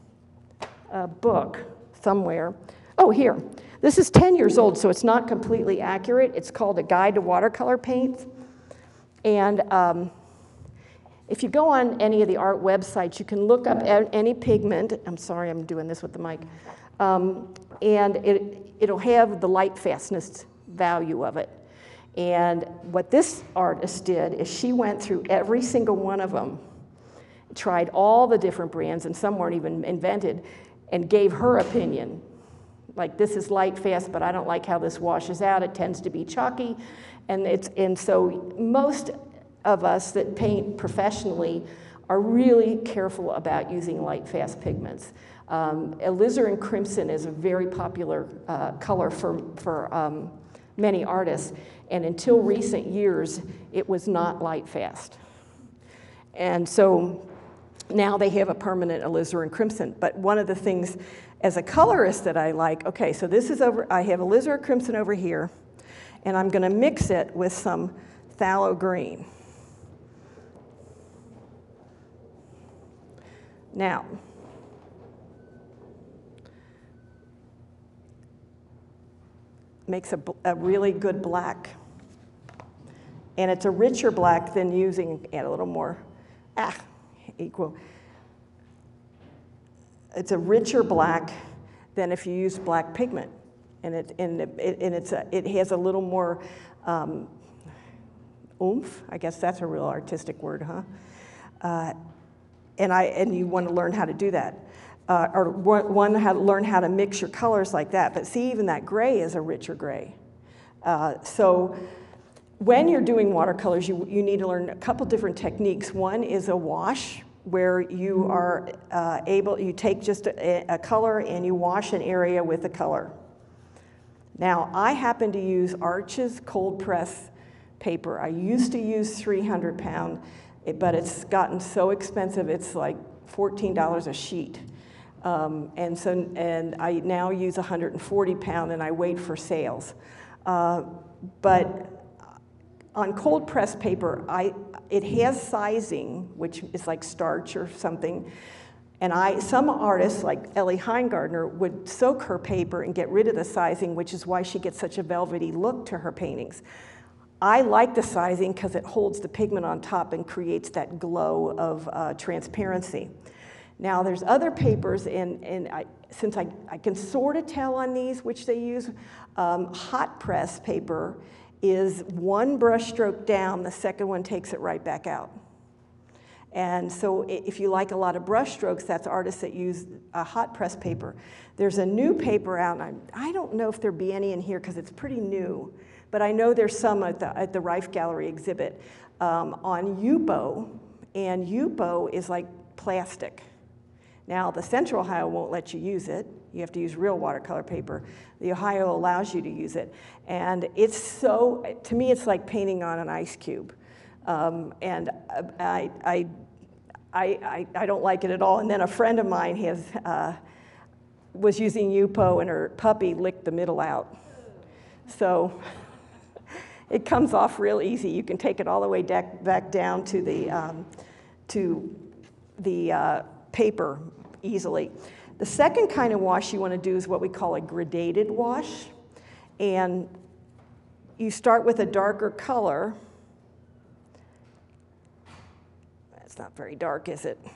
a book somewhere. Oh, here. This is ten years old, so it's not completely accurate. It's called A Guide to Watercolor Paint. And um, if you go on any of the art websites, you can look up any pigment. I'm sorry, I'm doing this with the mic. Um, and it, it'll have the light fastness value of it. And what this artist did is she went through every single one of them, tried all the different brands, and some weren't even invented, and gave her opinion. Like, this is light fast, but I don't like how this washes out. It tends to be chalky. And, it's, and so most of us that paint professionally are really careful about using light fast pigments. Um, alizarin crimson is a very popular uh, color for, for um, many artists, and until recent years, it was not light fast. And so Now they have a permanent alizarin crimson. But one of the things as a colorist that I like, okay, so this is over, I have alizarin crimson over here, and I'm gonna mix it with some phthalo green. Now, makes a, a really good black. And it's a richer black than using, add a little more, ah, equal. It's a richer black than if you use black pigment. And it, and it, and it's a, it has a little more um, oomph. I guess that's a real artistic word, huh? Uh, and, I, and you want to learn how to do that. Uh, or one, how to learn how to mix your colors like that. But see, even that gray is a richer gray. Uh, so when you're doing watercolors, you, you need to learn a couple different techniques. One is a wash, where you are uh, able, you take just a, a color and you wash an area with a color. Now, I happen to use Arches cold press paper. I used to use three hundred pound, but it's gotten so expensive, it's like fourteen dollars a sheet. Um, and so, and I now use one hundred forty pound, and I wait for sales. Uh, but on cold press paper, I, it has sizing, which is like starch or something. And I, some artists, like Ellie Heingardner, would soak her paper and get rid of the sizing, which is why she gets such a velvety look to her paintings. I like the sizing because it holds the pigment on top and creates that glow of uh, transparency. Now, there's other papers, and, and I, since I, I can sort of tell on these which they use, um, hot press paper is one brush stroke down, the second one takes it right back out. And so if you like a lot of brush strokes, that's artists that use a hot press paper. There's a new paper out, and I, I don't know if there'll be any in here because it's pretty new, but I know there's some at the, at the Rife Gallery exhibit um, on Yupo, and Yupo is like plastic. Now, the Central Ohio won't let you use it. You have to use real watercolor paper. The Ohio allows you to use it. And it's so, to me, it's like painting on an ice cube. Um, and I, I, I, I don't like it at all. And then a friend of mine has, uh, was using Yupo, and her puppy licked the middle out. So it comes off real easy. You can take it all the way back, back down to the, um, to the uh, paper easily. The second kind of wash you want to do is what we call a gradated wash. And you start with a darker color. That's not very dark, is it?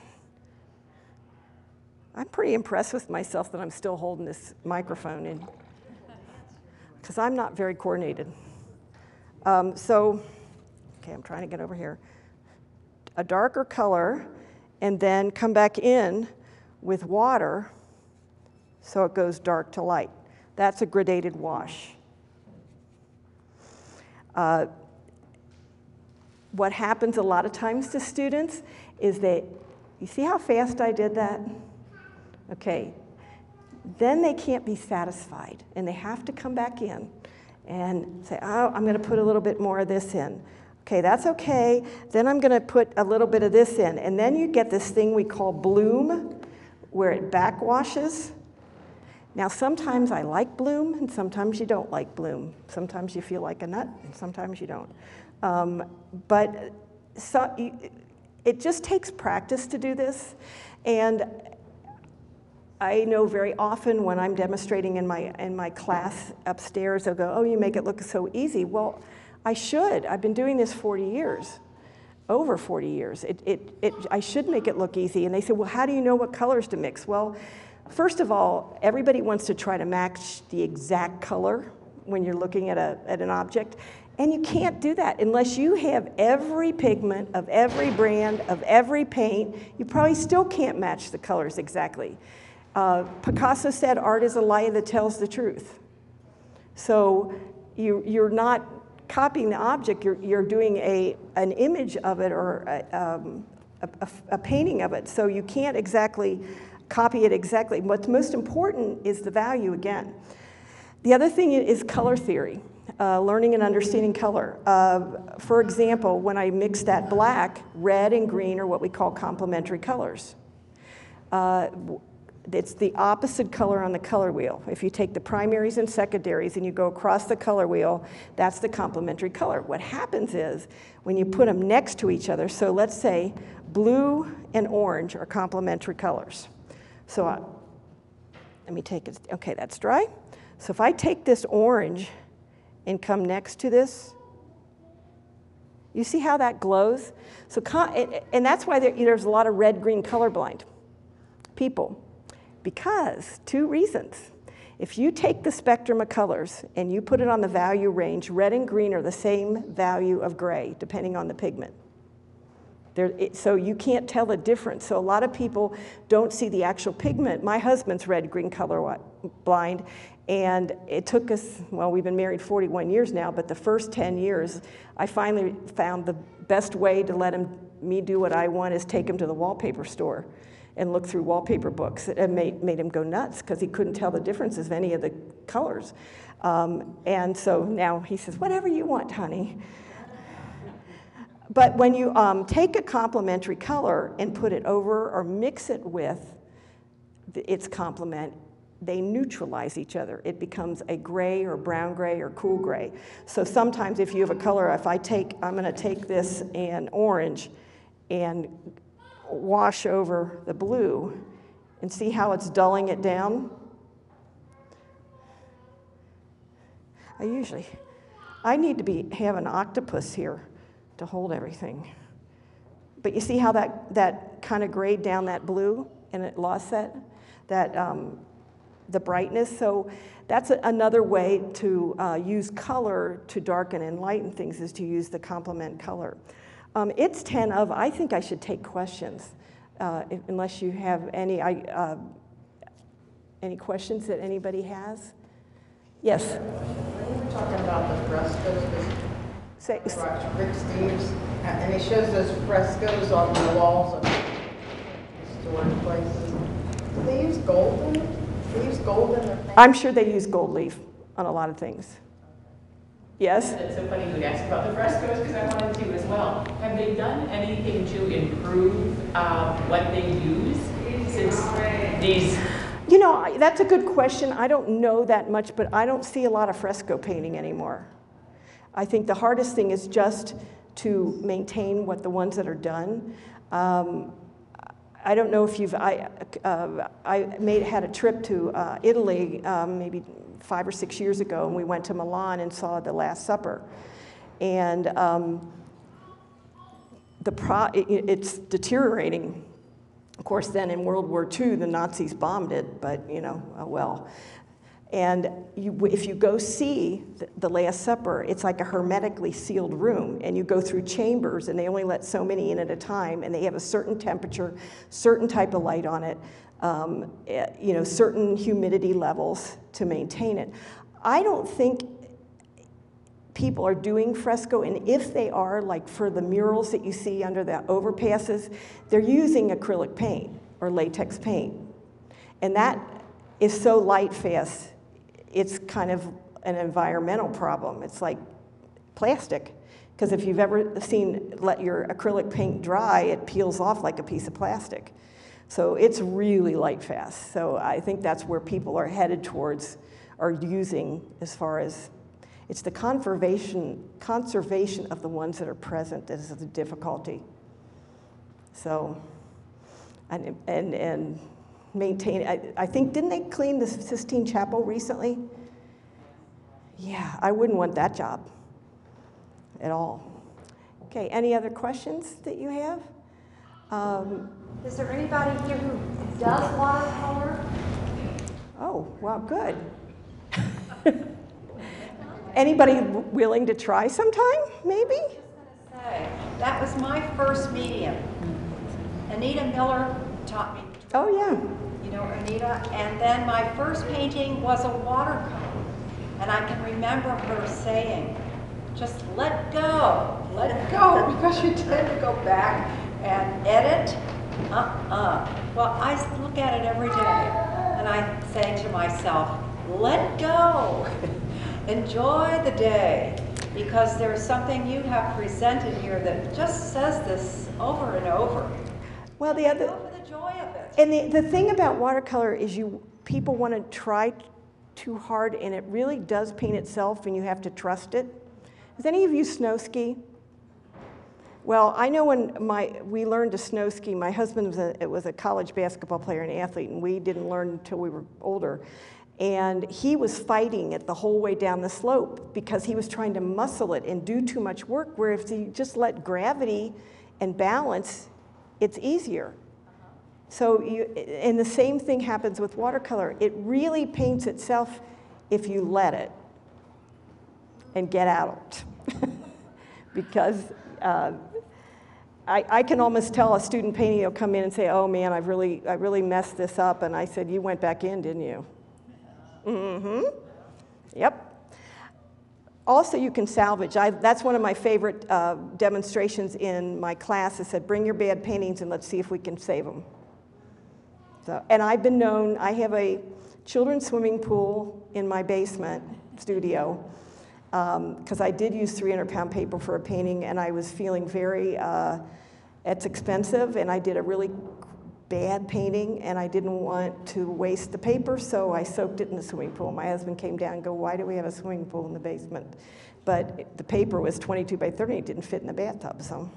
I'm pretty impressed with myself that I'm still holding this microphone in, because I'm not very coordinated. Um, so, okay, I'm trying to get over here. A darker color, and then come back in with water so it goes dark to light. That's a gradated wash. Uh, what happens a lot of times to students is that, you see how fast I did that? Okay, then they can't be satisfied, and they have to come back in and say, oh, I'm gonna put a little bit more of this in. Okay, that's okay. Then I'm going to put a little bit of this in. And then you get this thing we call bloom, where it backwashes. Now, sometimes I like bloom, and sometimes you don't like bloom. Sometimes you feel like a nut, and sometimes you don't. Um, but so, it just takes practice to do this. And I know very often when I'm demonstrating in my, in my class upstairs, they'll go, oh, you make it look so easy. Well, I should. I've been doing this forty years, over forty years. It, it, it, I should make it look easy. And they say, well, how do you know what colors to mix? Well, first of all, everybody wants to try to match the exact color when you're looking at, a, at an object. And you can't do that unless you have every pigment of every brand, of every paint. You probably still can't match the colors exactly. Uh, Picasso said, art is a lie that tells the truth. So you, you're not copying the object, you're, you're doing a, an image of it, or a, um, a, a painting of it, so you can't exactly copy it exactly. What's most important is the value again. The other thing is color theory. Uh, learning and understanding color. Uh, for example, when I mix that black, red and green are what we call complementary colors. Uh, it's the opposite color on the color wheel. If you take the primaries and secondaries and you go across the color wheel, that's the complementary color. What happens is when you put them next to each other, so let's say blue and orange are complementary colors. So I, let me take it, okay, that's dry. So if I take this orange and come next to this, you see how that glows? So, and that's why there, there's a lot of red-green colorblind people, because two reasons. If you take the spectrum of colors and you put it on the value range, red and green are the same value of gray, depending on the pigment. There, it, so you can't tell the difference. So a lot of people don't see the actual pigment. My husband's red-green color blind, and it took us, well, we've been married forty-one years now, but the first ten years, I finally found the best way to let him, me do what I want is take him to the wallpaper store and look through wallpaper books. It made, made him go nuts because he couldn't tell the differences of any of the colors. Um, and so now he says, whatever you want, honey. But when you um, take a complementary color and put it over or mix it with its complement, they neutralize each other. It becomes a gray or brown gray or cool gray. So sometimes if you have a color, if I take, I'm gonna take this and orange and wash over the blue and see how it's dulling it down. I usually, I need to be, have an octopus here to hold everything. But you see how that, that kind of grayed down that blue and it lost that, that um, the brightness. So that's a, another way to uh, use color to darken and lighten things, is to use the complement color. Um, it's ten of, I think I should take questions, uh, if, unless you have any, I, uh, any questions that anybody has? Yes? When you were talking about the frescoes, Say, this Rick Steves, and he shows those frescoes on the walls of storage places. Do they use gold in it? Do they use gold in their paint? I'm sure they use gold leaf on a lot of things. Yes? It's so funny you asked about the frescoes because I wanted to as well. Have they done anything to improve um, what they use since these? You know, that's a good question. I don't know that much, but I don't see a lot of fresco painting anymore. I think the hardest thing is just to maintain what the ones that are done. Um, I don't know if you've, I, uh, I made, had a trip to uh, Italy um, maybe five or six years ago, and we went to Milan and saw The Last Supper. And um, the pro it, it's deteriorating. Of course, then in World War Two, the Nazis bombed it, but you know, oh well. And you, if you go see the, the Last Supper, it's like a hermetically sealed room, and you go through chambers, and they only let so many in at a time, and they have a certain temperature, certain type of light on it, um, you know, certain humidity levels to maintain it. I don't think people are doing fresco, and if they are, like for the murals that you see under the overpasses, they're using acrylic paint or latex paint, and that is so light fast. It's kind of an environmental problem. It's like plastic, because if you've ever seen let your acrylic paint dry, it peels off like a piece of plastic. So it's really light fast. So I think that's where people are headed towards, or using, as far as, it's the conservation, conservation of the ones that are present that is the difficulty. So, and, and, and maintain, I, I think, didn't they clean the Sistine Chapel recently? Yeah, I wouldn't want that job at all. Okay, any other questions that you have? Um, Is there anybody here who does watercolor? oh, wow, good. Anybody willing to try sometime, maybe? I was just gonna say, that was my first medium. Anita Miller taught me. Oh, yeah. You know Anita? And then my first painting was a watercolor. And I can remember her saying, just let go, let it go, because you tend to go back and edit. Uh-uh. Well, I look at it every day, and I say to myself, let go. enjoy the day, because there's something you have presented here that just says this over and over. Well, the other, Go for the joy of it. and the, the thing about watercolor is you, people want to try too hard, and it really does paint itself, and you have to trust it. Does any of you snow ski? Well, I know when my, we learned to snow ski, my husband was a, it was a college basketball player and athlete, and we didn't learn until we were older. And he was fighting it the whole way down the slope because he was trying to muscle it and do too much work, where if you just let gravity and balance, it's easier. So, you, and the same thing happens with watercolor. It really paints itself if you let it and get out. Because uh, I, I can almost tell a student painting, he'll come in and say, oh man, I've really, I really messed this up. And I said, you went back in, didn't you? Mm-hmm. Yep. Also, you can salvage. I, that's one of my favorite uh, demonstrations in my class. I said, bring your bad paintings and let's see if we can save them. So, and I've been known, I have a children's swimming pool in my basement studio because um, I did use three hundred pound paper for a painting, and I was feeling very, uh, it's expensive, and I did a really bad painting, and I didn't want to waste the paper, so I soaked it in the swimming pool. My husband came down and go, why do we have a swimming pool in the basement? But the paper was twenty-two by thirty, it didn't fit in the bathtub, so.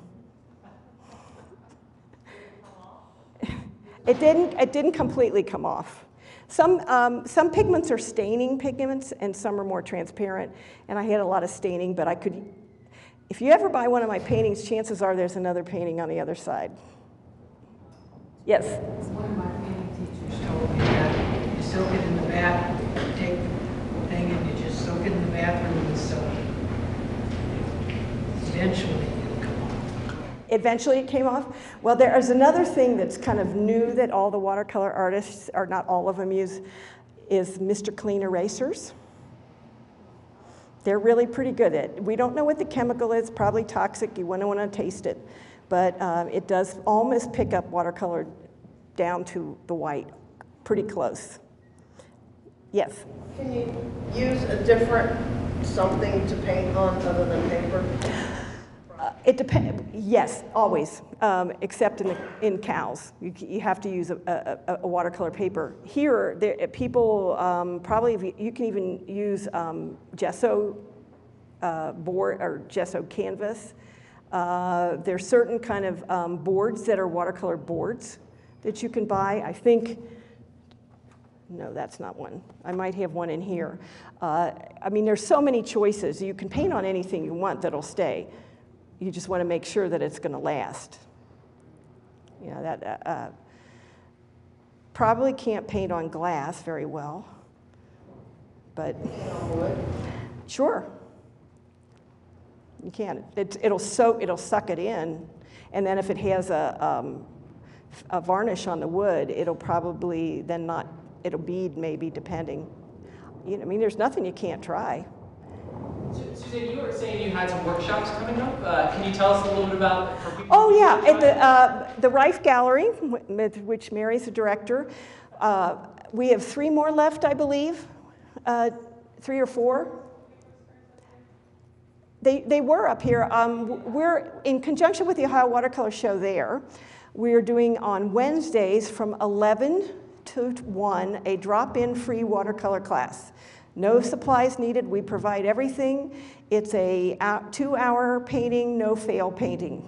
It didn't, it didn't completely come off. Some, um, some pigments are staining pigments, and some are more transparent, and I had a lot of staining, but I could, if you ever buy one of my paintings, chances are there's another painting on the other side. Yes? One of my painting teachers told me that you soak it in the bath, you take the thing and you just soak it in the bathroom and soak it. Eventually it'll come off. Eventually it came off? Well, there is another thing that's kind of new that all the watercolor artists, or not all of them, use, is Mister Clean erasers. They're really pretty good at it. We don't know what the chemical is, probably toxic, you wouldn't want to taste it. But um, it does almost pick up watercolor down to the white, pretty close. Yes? Can you use a different something to paint on other than paper? Uh, it depends. Yes, always, um, except in the, in cows. You, you have to use a, a, a watercolor paper. Here, there, people um, probably you can even use um, gesso uh, board or gesso canvas. Uh, there's certain kind of um, boards that are watercolor boards that you can buy. I think. No, that's not one. I might have one in here. Uh, I mean, there's so many choices. You can paint on anything you want that'll stay. You just want to make sure that it's going to last. You know, that uh, probably can't paint on glass very well, but sure, you can. It, it'll soak, it'll suck it in, and then if it has a, um, a varnish on the wood, it'll probably then not. It'll bead maybe, depending. You know, I mean, there's nothing you can't try. Suzanne, you were saying you had some workshops coming up. Uh, can you tell us a little bit about for people? Oh yeah, at the uh, the Rife Gallery, with which Mary's the director. Uh, we have three more left, I believe, uh, three or four. They they were up here. Um, we're in conjunction with the Ohio Watercolor Show. There, we're doing on Wednesdays from eleven to one a drop-in free watercolor class. No supplies needed, we provide everything. It's a two-hour painting, no fail painting.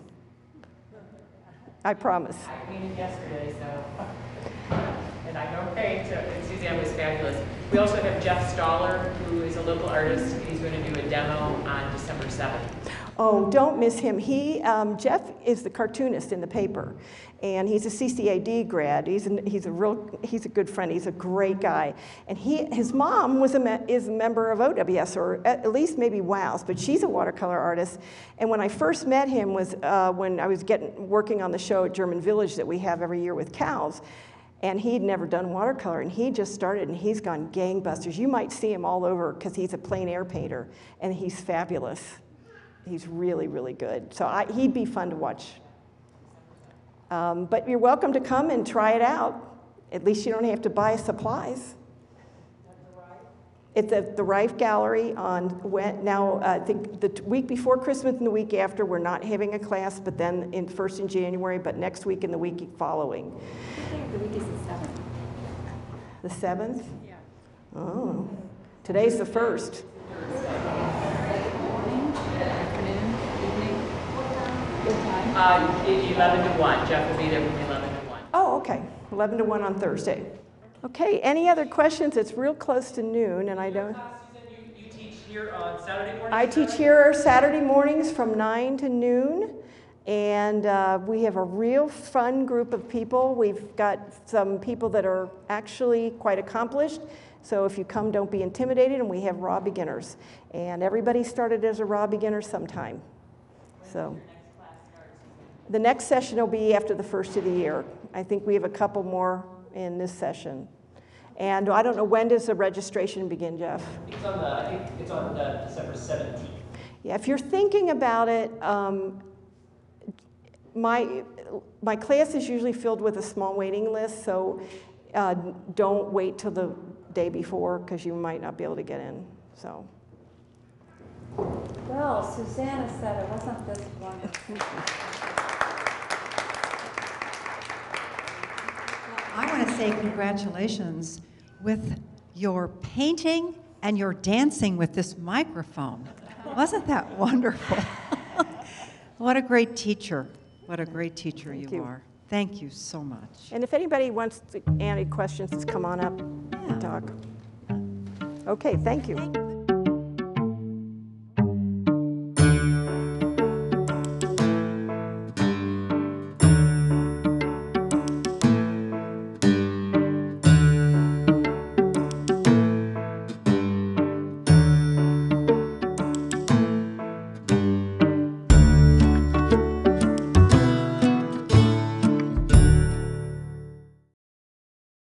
I promise. I painted yesterday, so, and I know paint, so and Suzanne was fabulous. We also have Jeff Stoller, who is a local artist. He's going to do a demo on December seventh. Oh, don't miss him. He, um, Jeff is the cartoonist in the paper, and he's a C C A D grad. He's a, he's a real, he's a good friend. He's a great guy. And he, his mom was a me is a member of O W S, or at least maybe WOWS, but she's a watercolor artist. And when I first met him was uh, when I was getting working on the show at German Village that we have every year with cows. And he'd never done watercolor, and he just started, and he's gone gangbusters. You might see him all over because he's a plein air painter, and he's fabulous. He's really, really good. So I, he'd be fun to watch. Um, but you're welcome to come and try it out. At least you don't have to buy supplies. It's at the Rife Gallery on, when, now, uh, I think the t- week before Christmas and the week after, we're not having a class, but then in, first in January, but next week and the week following. What day of the week is the seventh? The seventh? Yeah. Oh, today's the first. Morning, afternoon, evening? What time? Uh, e- eleven to one, Jeff will be there from eleven to one. Oh, okay, eleven to one on Thursday. Okay, any other questions? It's real close to noon, and I don't... Susan, you, you teach here on Saturday morning? I teach here Saturday mornings from nine to noon, and uh, we have a real fun group of people. We've got some people that are actually quite accomplished, so if you come, don't be intimidated, and we have raw beginners. And everybody started as a raw beginner sometime. So the next session will be after the first of the year. I think we have a couple more in this session. And I don't know, when does the registration begin, Jeff? It's on the, I think it's on the December seventeenth. Yeah, if you're thinking about it, um, my, my class is usually filled with a small waiting list, so uh, don't wait till the day before because you might not be able to get in, so. Well, Susanna said it wasn't this wonderful. I want to say congratulations with your painting and your dancing with this microphone. Wasn't that wonderful? What a great teacher. What a great teacher you, you. are. Thank you so much. And if anybody wants to, any questions, come on up and talk. Okay, thank you. Thank you.